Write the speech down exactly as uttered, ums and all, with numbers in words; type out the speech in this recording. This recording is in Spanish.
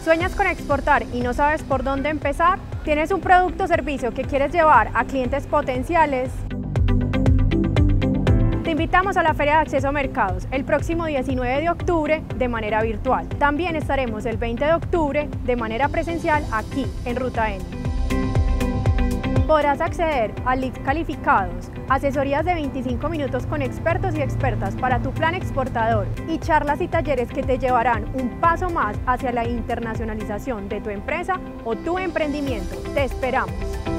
¿Sueñas con exportar y no sabes por dónde empezar? ¿Tienes un producto o servicio que quieres llevar a clientes potenciales? Te invitamos a la Feria de Acceso a Mercados el próximo diecinueve de octubre de manera virtual. También estaremos el veinte de octubre de manera presencial aquí en Ruta N. Podrás acceder a leads calificados, asesorías de veinticinco minutos con expertos y expertas para tu plan exportador y charlas y talleres que te llevarán un paso más hacia la internacionalización de tu empresa o tu emprendimiento. ¡Te esperamos!